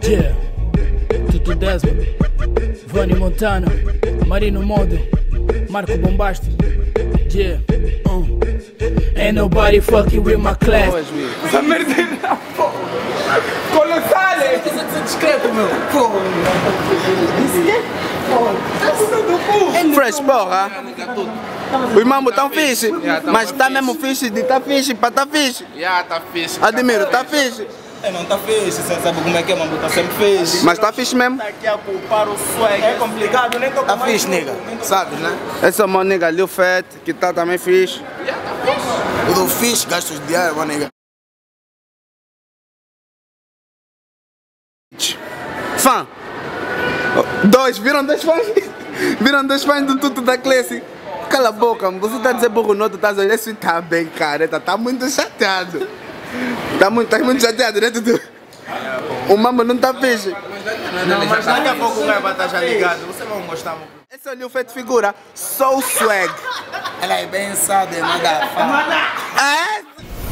Yeah, Tutu Desmond, Vani Montana, Marino Modo, Marco Bombasti. Yeah, ain't nobody fucking with my class. Essa merda é colossal! Isso é discreto, meu. Fresh, porra! Os mambos tão fixe, mas tá mesmo fixe de tá fixe pra tá fixe. Tá fixe. Admiro, tá fixe. Não tá fixe, você sabe como é que é, mambo, tá sempre fixe. Mas tá fixe mesmo. Tá aqui a culpar o swag. É complicado, nem tô com Tá mais fixe, grupo, nigga. nem tô com Sabes, né? Esse é o meu nigga Lil Fat, que tá também fixe. Eu dou fixe, gastos diários, meu nigga. Fã! Viram dois fãs? Viram dois fãs do Tutu da classe? Cala a boca, você tá dizendo burro no outro, tá olhando assim, tá bem careta, tá muito chateado. Tá muito chateado, né, Tutu? O mambo não tá fixe. Não, mas daqui a pouco o cara vai estar já ligado, você vai gostar. Esse é o Lil Fat figura, Soul Swag. Ela é bem sabe, nada fala. É?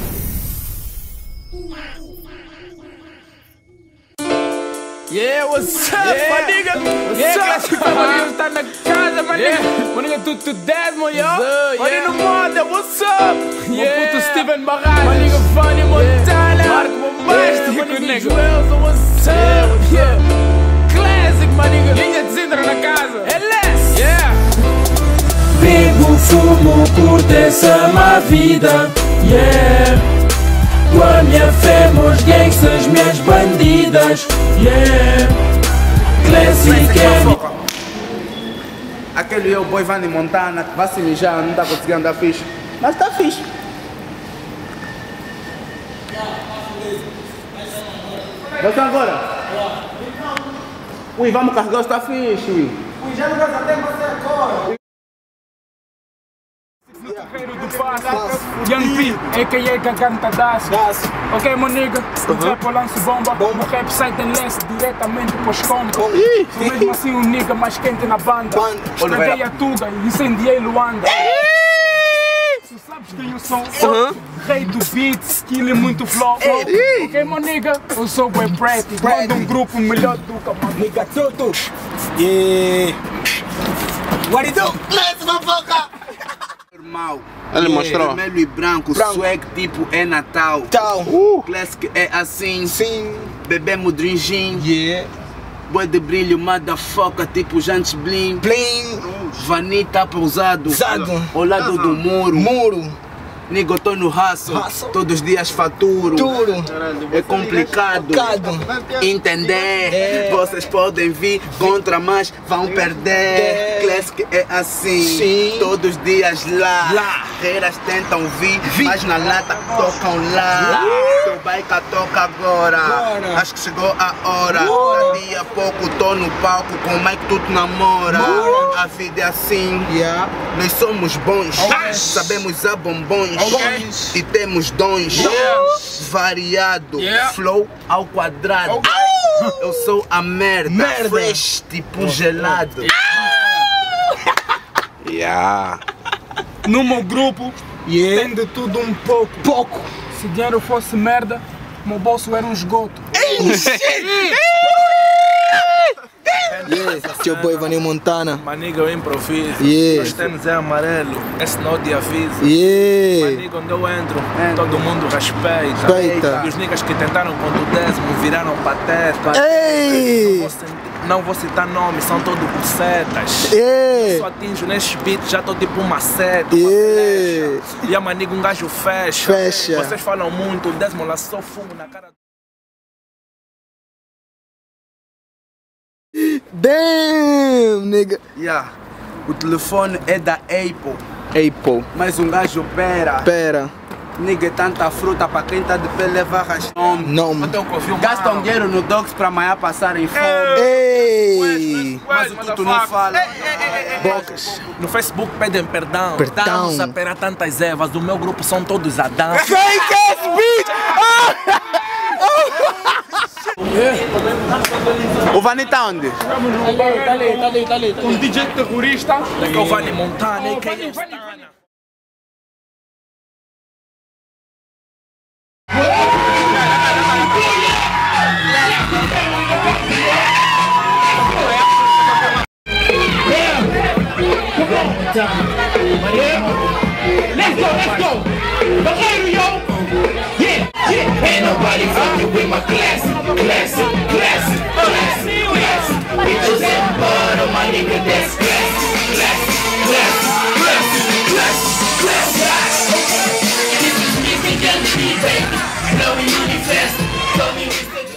Yeah, what's up, my nigga? What's up? Maninho tá na casa, maninho. Maninho Tutu Desmond, yo. Maninho Moda, what's up? Meu puto Steven Barradas. Maninho Vani Montana. Marco Bombasti. Maninho Joelson, what's up? Yeah. Classic, maninho. Linha de Zindra na casa. LS. Yeah. Bebo, fumo, curto essa má vida. Yeah. Com a minha fé, meus gangsters, minhas bandidas. Yeah. Classic é. Aquele eu, boy Vani Montana, que vai se mijar, não tá conseguindo andar fixe. Mas tá fixe. Você agora? Ui, vamos carregar, está fixe, ui. Ui, já não vai até você agora. Guerreiro do passo, Young P, a.k.a. Gaganta Daço. Ok, meu nigga, o trap eu lanço bomba. O rap sai de leste diretamente pros combos. Sou mesmo assim um nigga mais quente na banda. Estraguei a Tuga e incendiei Luanda. Tu sabes quem eu sou? Rei do beat, skill e muito flow. Ok, meu nigga, eu sou o Brett. Mando um grupo melhor do que uma nigga Tutu. Yeah. What you do? Let's fofoca! Normal. Ele mostrou. Vermelho e branco, swag tipo é Natal. Classic é assim. Sim. Bebemos drinjin. Yeah. Boi de brilho, motherfucker, tipo Jantes Blim. Bling. Vanita pousado. Usado. Ao lado do muro. Muro. Nigga, eu tô no hustle. Todos os dias faturo. Tudo. É complicado entender. Vocês podem vir contra, mas vão perder. Classic é assim. Sim. Todos os dias lá. Guerreiras tentam vir, mas na lata tocam lá. Teu bike toca agora. Acho que chegou a hora. Daqui a pouco tô no palco com o Mike, tudo namora. A vida é assim. Nós somos bons. Sabemos a bombons. E temos dons variado, flow ao quadrado. Eu sou a merda, fresh tipo gelado. No meu grupo, tem de tudo um pouco. Se dinheiro fosse merda, meu bolso era um esgoto. Teu boy Vani Montana. Maniga, eu improviso. Os tênis é amarelo, esse não te aviso. Maniga, onde eu entro, todo mundo respeita. E os niggas que tentaram com o décimo viraram pateta. Não vou citar nomes, são todos bucetas. Eu só atinjo nesses beats, já tô tipo uma seta. E a maniga, um gajo fecha. Vocês falam muito, o décimo lá só fumo na cara. Damn, nigga. O telefone é da Apple. Mas um gajo pera. Nigga, tanta fruta pra quem tá de pé levar rastão. Gastam dinheiro no dogs pra amanhã passarem fome. Mas o Tutu não fala. Bocas. No Facebook pedem perdão. Não sapera tantas evas, do meu grupo são todos Adão. O Vani tá onde? Tá ali. Um DJ terrorista. Daqui é o Vani Montana, a.k.a. uma classe, classe, classe, classe, classe. Bitches and bottom, my nigga, that's class, class, class, class, class, class, class. This is music and the baby, blowing manifest, blowing with the...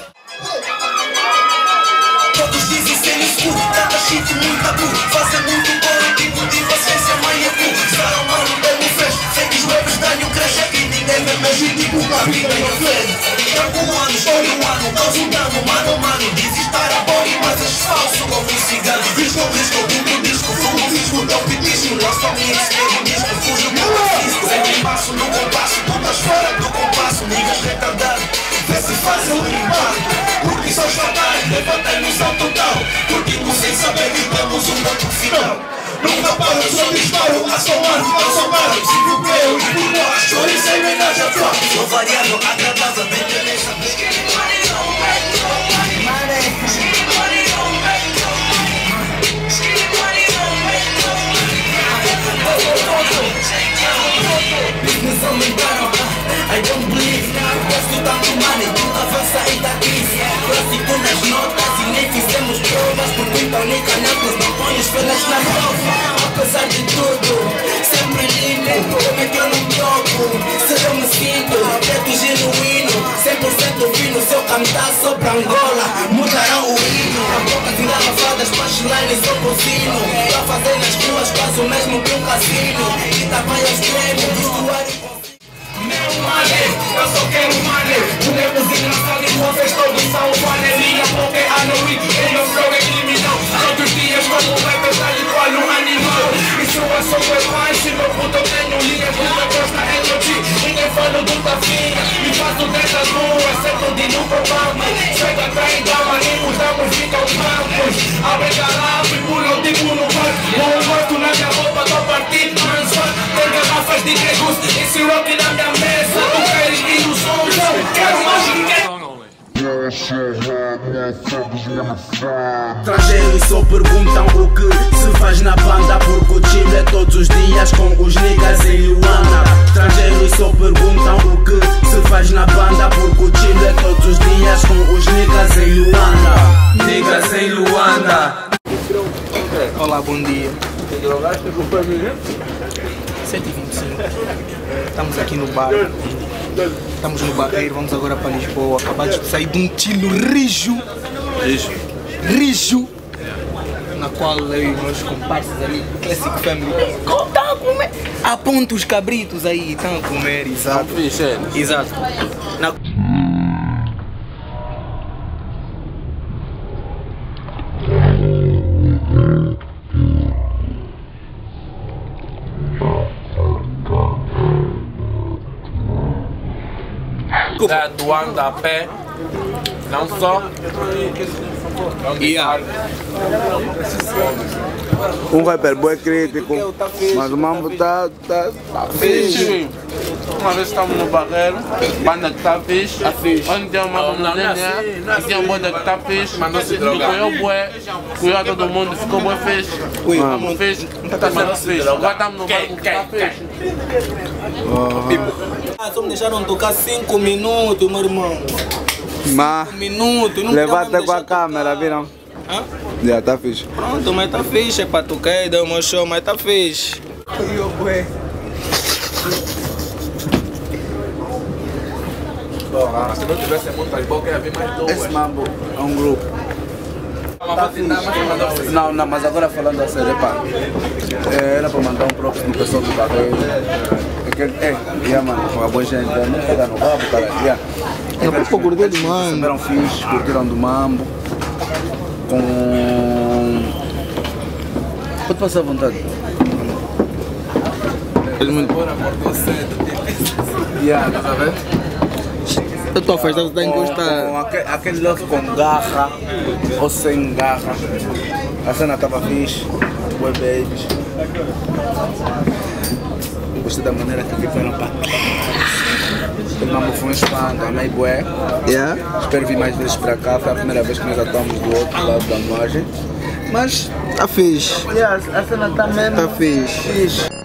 Todos dizem ser escuro, tanta shit, muita bu. Fazem muito bom, tipo de vocês é manha cu. Estarão mano, belo fresh, sei que os rappers dão um crash aqui. Ninguém vê mais tipo uma vida em frente. Trago um ano, estou no ano, tô juntando, mano. Diz estar a body, mas és falso como um cigano. Risco, tudo disco, fumo, risco, dou pitisco. Lost on me, experimento disco, fujo do racismo. Sempre passo no compasso, tu estás fora do compasso. Niggas retardados, vê se fazem um impacto. Porque só fatais, levantei-nos ao total. Curtimos sem saber que temos um banco final. Nunca paro, só disparo, assomado, preciso que eu explico. As chores sem homenagem a tua. Sou variado, agradável, bem beleza. Business aumentaram, I don't believe. Gosto tanto money, tudo avança e dá crise. Clássico nas notas e nem fizemos provas. Porque então nem canapes, não põe os pelas na prova. Apesar de tudo, sempre lindo. Como é que eu não troco? Se eu me sinto preto genuíno, 100% fino. Se eu cantar só pra Angola, mudarão o hino. A boca de garrafadas, punchlines, sou bocino. Pra fazer nas ruas quase o mesmo que um casino. E tá vai ao extremo, vestuário. Meu money, eu só quero money. O nego engraçado e vocês todos são panelinha. Porque a noite o meu flow é criminal. Todos os dias como vai pensar de qual um animal. E sua sopa é mais, meu puto eu tenho linhas. Nunca gosta energy, ninguém fala do tafinha. E faço dessas ruas, sempre de no programa. Chega atrás da marinha, os damos ficam campos. Abre garrafa e pulam tipo no bar. Não gosto na minha roupa, tô partindo, mansão. Tem garrafas de Gregus, esse rock na minha mesa. Tu queres ilusões, quero mais que quero. Estrangeiros só perguntam o que se faz na banda. Porque o Chile é todos os dias com os niggas em Luanda. Estrangeiros só perguntam o que se faz na banda. Porque o Chile é todos os dias com os niggas em Luanda. Niggas em Luanda. Olá, bom dia. 7h25. Estamos aqui no bar. Estamos no Barreiro, vamos agora para Lisboa. Acabamos de sair de um chilo rijo, na qual eu e meus comparsas ali, Classic Family, estão a comer. Aponta os cabritos aí, estão a comer, exato. Exato. Tu anda a pé, não só. Um rapper bem crítico, mas o mambo tá Fixe. Uma vez estamos no Barreiro, banda que tá fixe. Onde tem uma mulher, tinha uma banda que tá fixe. Mandou-se drogar. Cuiou todo mundo, ficou bem fixe. Estamos fixe, tá sendo fixe. Agora estamos no barco que tá fixe. Só me deixaram tocar 5 minutos, meu irmão. 5 minutos, não levanta com a câmera, viram? Hã? Já tá fixe. Pronto, mas tá fixe, é pra tocar e dar um show, mas tá fixe. Se não tivesse muito mais bom, ia vir mais dois. Esse mambo é um grupo. Não, mas agora falando a sério, pá, era para mandar um próprio no pessoal do Barreiro. Mano, com a boa gente, não pega no rabo, cara. É para curtir do mambo. Receberam fixe, curtiram do mambo. Pode passar à vontade. Ele me pôr a morte cedo. Tá vendo? Eu tô afastado, tá encostado. Aquele love com garra ou sem garra. A cena tava fixe, boy babies. Gostei da maneira que ficaram para. O mambo foi um expando, amei bué. Espero vir mais vezes para cá, foi a primeira vez que nós atuamos do outro lado da margem. Mas tá fixe. A cena tá mesmo. Tá fixe.